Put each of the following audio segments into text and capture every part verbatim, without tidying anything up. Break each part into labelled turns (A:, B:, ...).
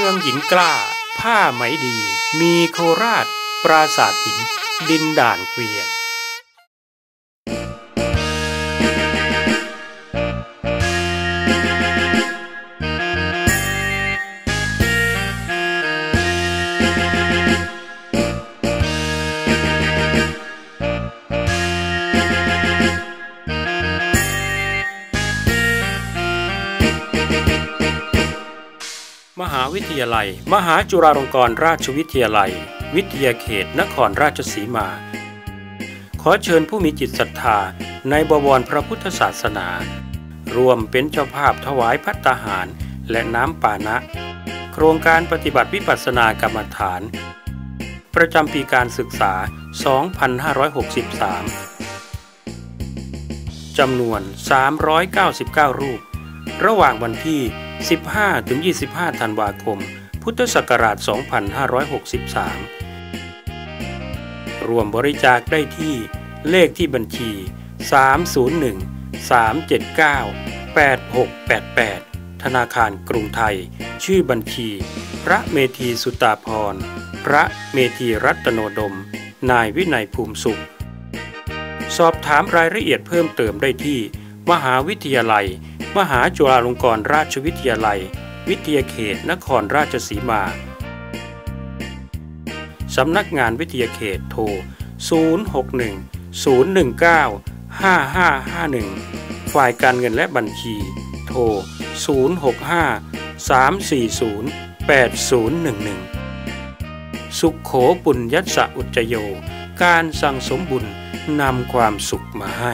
A: มืองหญิงกล้าผ้าไหมดีมีโคราชปราสาทหินดินด่านเกวียนมหาวิทยาลัยมหาจุฬาลงกรณราชวิทยาลัยวิทยาเขตนครราชสีมาขอเชิญผู้มีจิตศรัทธาในบวรพระพุทธศาสนารวมเป็นเจ้าภาพถวายภัตตาหารและน้ำปานะโครงการปฏิบัติวิปัสสนากรรมฐานประจำปีการศึกษา สองพันห้าร้อยหกสิบสาม จำนวน สามร้อยเก้าสิบเก้า รูประหว่างวันที่ สิบห้าถึงยี่สิบห้า ธันวาคม พุทธศักราช สองพันห้าร้อยหกสิบสาม รวมบริจาคได้ที่เลขที่บัญชี สาม ศูนย์ หนึ่ง สาม เจ็ด เก้า แปด หก แปด แปด ธนาคารกรุงไทยชื่อบัญชีพระเมธีสุตาภรณ์พระเมธีรัตโนดมนายวินัยภูมิสุขสอบถามรายละเอียดเพิ่มเติมได้ที่มหาวิทยาลัยมหาจุฬาลงกรณราชวิทยาลัยวิทยาเขตนครราชสีมาสำนักงานวิทยาเขตโทร ศูนย์ หก หนึ่ง ศูนย์ หนึ่ง เก้า ห้า ห้า ห้า หนึ่ง ฝ่ายการเงินและบัญชีโทร ศูนย์ หก ห้า สาม สี่ ศูนย์ แปด ศูนย์ หนึ่ง หนึ่ง สุขโขปุญญัสสะอุจจโยการสั่งสมบุญนำความสุขมาให้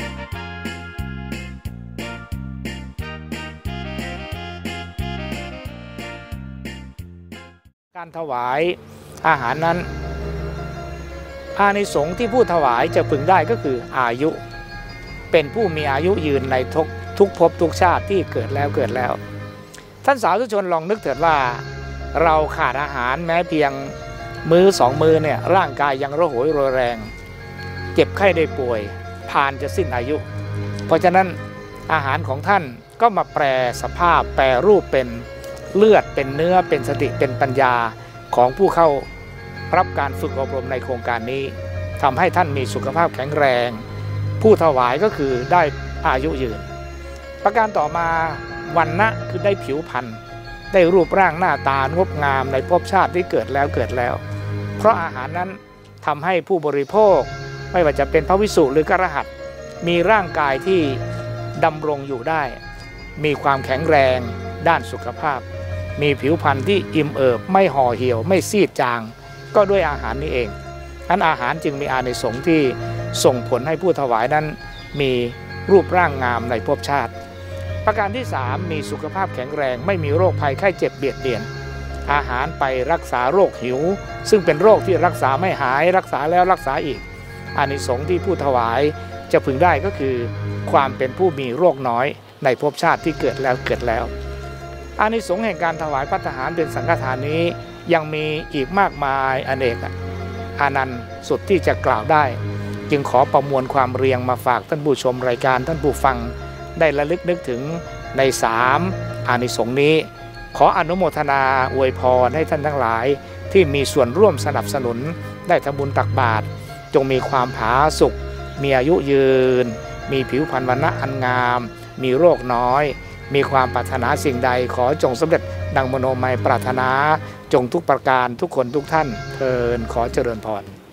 B: การถวายอาหารนั้นอานิสงส์ที่ผู้ถวายจะพึงได้ก็คืออายุเป็นผู้มีอายุยืนในทุกทุกภพทุกชาติที่เกิดแล้วเกิดแล้วท่านสาธุชนลองนึกเถิดว่าเราขาดอาหารแม้เพียงมือสองมือเนี่ยร่างกายยังระหยโรยแรงเจ็บไข้ได้ป่วยผ่านจะสิ้นอายุเพราะฉะนั้นอาหารของท่านก็มาแปรสภาพแปรรูปเป็นเลือดเป็นเนื้อเป็นสติเป็นปัญญาของผู้เข้ารับการฝึกอบรมในโครงการนี้ทำให้ท่านมีสุขภาพแข็งแรงผู้ถวายก็คือได้อายุยืนประการต่อมาวรรณะคือได้ผิวพรรณได้รูปร่างหน้าตางดงามในภพชาติที่เกิดแล้วเกิดแล้วเพราะอาหารนั้นทำให้ผู้บริโภคไม่ว่าจะเป็นพระวิสุหรือกระหัตมีร่างกายที่ดำรงอยู่ได้มีความแข็งแรงด้านสุขภาพมีผิวพรรณที่อิ่มเอิบไม่ห่อเหี่ยวไม่ซีดจางก็ด้วยอาหารนี้เองนั้นอาหารจึงมีอานิสงส์ที่ส่งผลให้ผู้ถวายนั้นมีรูปร่างงามในภพชาติประการที่สามมีสุขภาพแข็งแรงไม่มีโรคภัยไข้เจ็บเบียดเบียนอาหารไปรักษาโรคหิวซึ่งเป็นโรคที่รักษาไม่หายรักษาแล้วรักษาอีกอานิสงส์ที่ผู้ถวายจะพึงได้ก็คือความเป็นผู้มีโรคน้อยในภพชาติที่เกิดแล้วเกิดแล้วอานิสงส์แห่งการถวายภัตตาหารเป็นสังฆทานนี้ยังมีอีกมากมายอเนกอานันต์สุดที่จะกล่าวได้จึงขอประมวลความเรียงมาฝากท่านผู้ชมรายการท่านผู้ฟังได้ระลึกนึกถึงในสามอานิสงส์นี้ขออนุโมทนาอวยพรให้ท่านทั้งหลายที่มีส่วนร่วมสนับสนุนได้ทำบุญตักบาตรจงมีความผาสุกมีอายุยืนมีผิวพรรณวรรณะอันงามมีโรคน้อยมีความปรารถนาสิ่งใดขอจงสำเร็จดังมโนมัยปรารถนาจงทุกประการทุกคนทุกท่านเทินขอเจริญพร